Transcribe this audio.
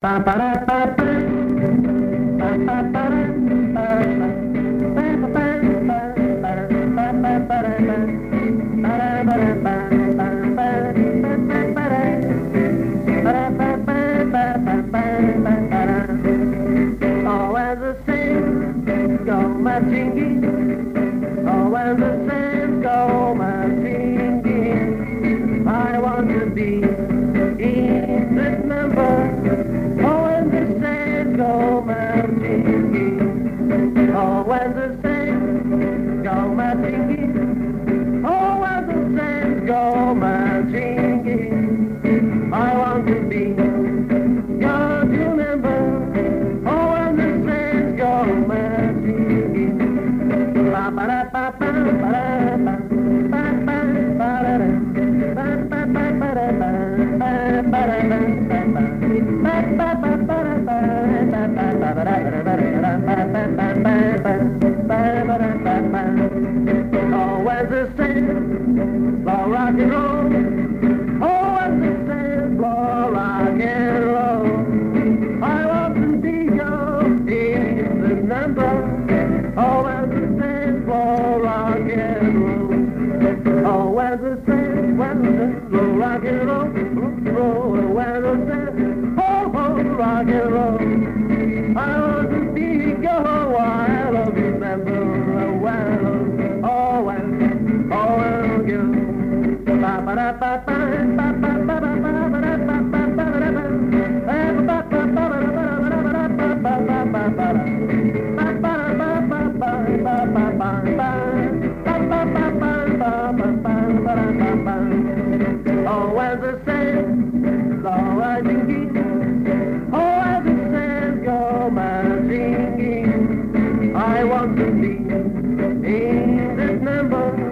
Oh, as the saints go marching, oh, as the saints go marching, I want to be in this number. Oh, as the saints go marching, oh, as the saints go marching, oh, as the saints go marching, I want to be your remember. Oh, as the saints blow rock and roll. Oh, as the saints blow rock and roll. I want to be your in the number. Oh, as the saints blow rock and roll. Oh, as the saints blow rock and roll. Oh, as the saints rock and roll. I want to be your wild of remember a while. Oh, and you. Ba ba da ba ba ba ba ba ba ba ba oh, as the saints go marching, oh, as the saints go marching, I want to be in this number.